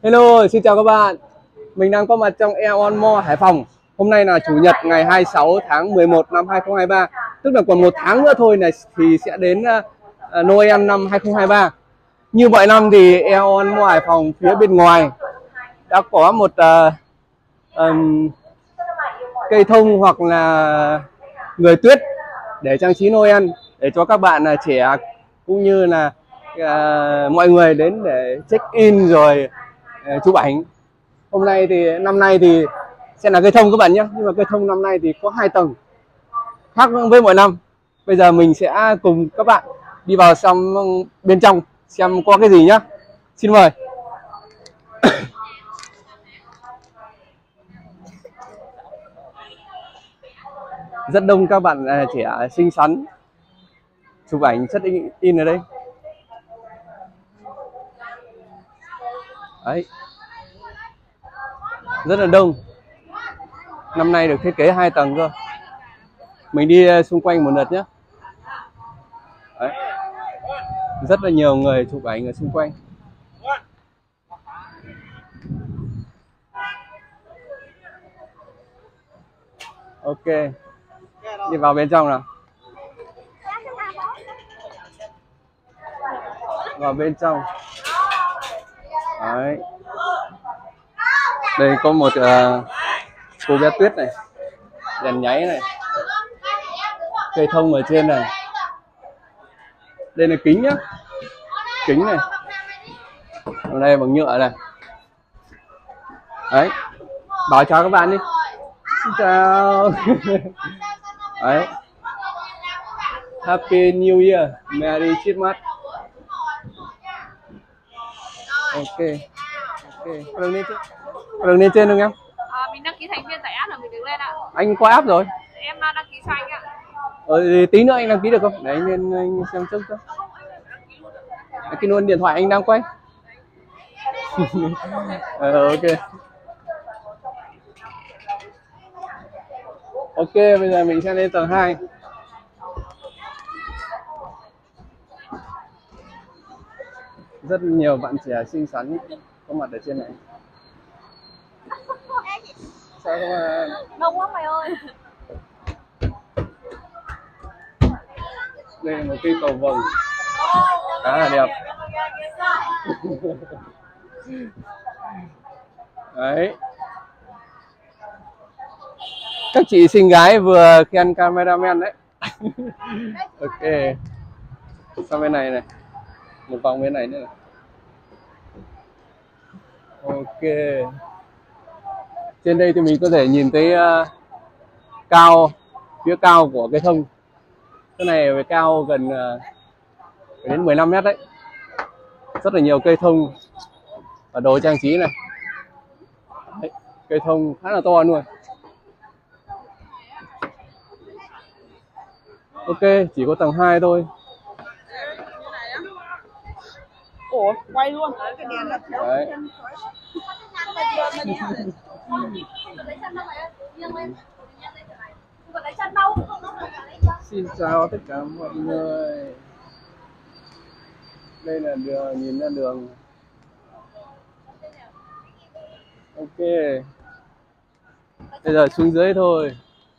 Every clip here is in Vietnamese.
Hello, xin chào các bạn. Mình đang có mặt trong Aeon Mall Hải Phòng. Hôm nay là Chủ nhật ngày 26 tháng 11 năm 2023. Tức là còn một tháng nữa thôi này thì sẽ đến Noel năm 2023. Như mọi năm thì Aeon Mall Hải Phòng phía bên ngoài đã có một cây thông hoặc là người tuyết để trang trí Noel, để cho các bạn trẻ cũng như là mọi người đến để check in rồi chụp ảnh. Hôm nay thì năm nay thì sẽ là cây thông các bạn nhé, nhưng mà cây thông năm nay thì có 2 tầng, khác với mọi năm. Bây giờ mình sẽ cùng các bạn đi vào bên trong xem có cái gì nhá. Xin mời. Rất đông các bạn trẻ xinh xắn chụp ảnh check in ở đây. Đấy, rất là đông. Năm nay được thiết kế 2 tầng cơ. Mình đi xung quanh một lượt nhé. Đấy, rất là nhiều người chụp ảnh ở xung quanh. Ok, đi vào bên trong nào. Vào bên trong. Đấy, đây có một cô bé tuyết này, đèn nháy này, cây thông ở trên này. Đây là kính nhá, kính này, ở đây bằng nhựa này. Đấy, bảo chào các bạn đi. Xin chào. Đấy, Happy New Year, Merry Christmas. Ok, đường lên trên không em? Mình đăng ký thành viên tại app là mình được lên ạ. Anh có app rồi. Em đăng ký cho anh ạ. Thì tí nữa anh đăng ký được không? Để anh lên anh xem trước cho. Cái luôn điện thoại anh đang quay. Ok. Ok, bây giờ mình sẽ lên tầng 2. Rất nhiều bạn trẻ xinh xắn có mặt ở trên này. Sao không à? Đông quá mày ơi. Đây là một cây cầu vồng khá là đẹp. Đấy, các chị xinh gái vừa khen cameraman đấy. Ok, sang bên này này, một vòng bên này nữa này. Ok, trên đây thì mình có thể nhìn thấy phía cao của cây thông. Cái này phải cao gần đến 15 mét đấy. Rất là nhiều cây thông và đồ trang trí này. Đấy, cây thông khá là to luôn. Ok, chỉ có tầng 2 thôi. Ủa, quay luôn. Đấy. Xin chào tất cả mọi người. Đây là đường, nhìn ra đường. Ok, bây giờ xuống dưới thôi.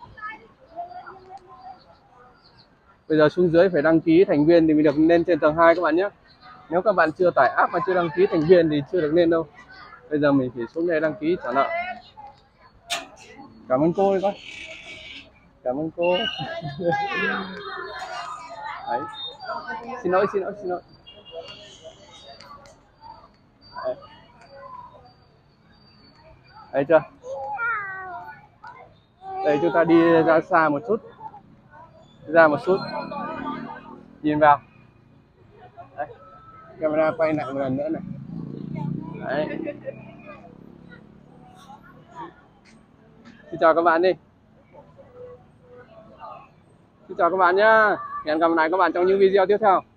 Bây giờ xuống dưới phải đăng ký thành viên thì mới được lên trên tầng 2 các bạn nhé. Nếu các bạn chưa tải app mà chưa đăng ký thành viên thì chưa được lên đâu. Bây giờ mình phải xuống đây đăng ký trả nợ. Cảm ơn cô đi con. Cảm ơn cô. Đấy. Xin lỗi. Đấy. Đấy chưa? Đây chúng ta đi ra xa một chút. Nhìn vào. Đấy. Camera quay lại một lần nữa này. Đấy. Xin chào các bạn đi. Xin chào các bạn nhá. Hẹn gặp lại các bạn trong những video tiếp theo.